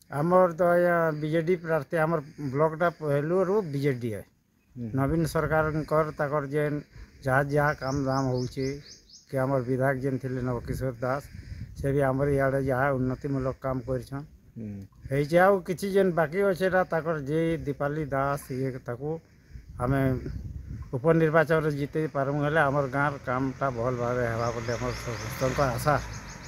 आमर तो आया बीजेडी प्रार्थी आमर ब्लॉकटा पहलू बीजेडी है। नवीन सरकार कर जेन जहाँ जहाँ काम दाम होचे कि आमर विधायक जेन थे नवकिशोर दास से भी आमर इे जहाँ उन्नतिमूलक काम कर किसी जेन बाकी अच्छे जे दीपाली दास ये आम उपनिर्वाचन जीते पारमु हेले आमर गाँव कामटा भल भाव हेबा बोले आमर समस्त आशा।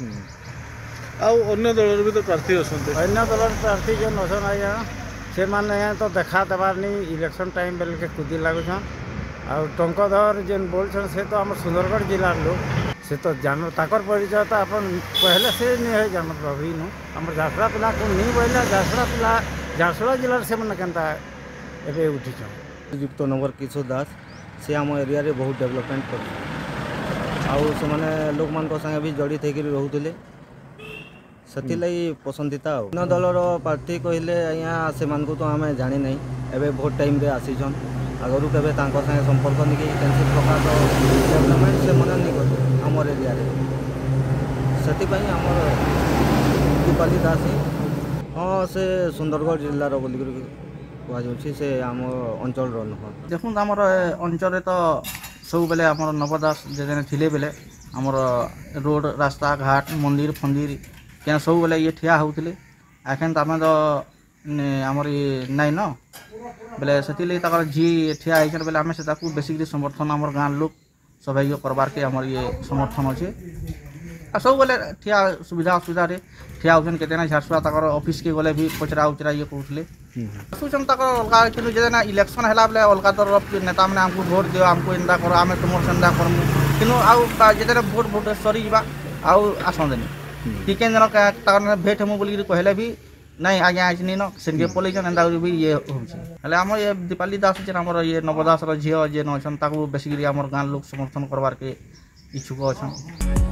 अन्य दल भी तो प्रार्थी अन्य दल प्रार्थी जेन असन आज्ञा से मैंने तो देखा देवार नहीं इलेक्शन टाइम बेल के कुदी लगुन आउ टंकधर जेन बोलछन से तो आम सुंदरगढ़ जिलार लोग से तो जान ताकर परिचय तो अपन पहले से नहीं है जानत अभी नु आम झारसुड़ा पिला को नहीं बोला झारसुड़ा पिला झारसुड़ा जिलार से मैंने केनता एबे उठी युक्त नगर किशोर दास से आम एरिया रे बहुत डेवलपमेंट कर आउ से माने लोक मान को संगे भी जड़ित होकर रोते से पसंदीता अन्य दलर प्रार्थी कहले आज्ञा से तो आम जानी ना एवं भोट टाइम रे आसीछन आगरू के संगे संपर्क नहीं कैंसी प्रकार डेवलपमेंट से मन नहीं कर आमर एरिया से आमर दीपाली दास हाँ से सुंदरगढ़ जिलार बोलिक कहुच्छी से आम अंचल देखो आमर अंचल तो सब बेले आम नवदास जे थे बेले आमर रोड रास्ता घाट मंदिर फंदिर क्या सब बेले ये ठिया होते एखें तो आम तो आमर ये नाई न बेले से जी ठिया होकर बेले आम से बेसिकली समर्थन आमर गाँव लोग सबै करवार के आमर ये समर्थन अच्छे आ सब बेले ठिया सुविधा असुविधा ठिया होन के झारसुड़ा तक ऑफिस के गले भी पचरा उचरा ये कहते सुचन तक अलग कि जेना इलेक्शन है बेले अलग दल नेता मैंने आमको भोट दियो आमको एंता कर आम तुम सेंता करमु कि भोट भोट सरी जा आसदेनि कि केन भेट हेमु बोल कहले भी नहीं आज्ञा आज नहीं न से पलैन एंता भी ये होम ये दीपाली दास जेन आम ये नवदास झील जेन अच्छा बेसिकली आम गाँव लोग समर्थन करवार के इच्छुक अच्छा।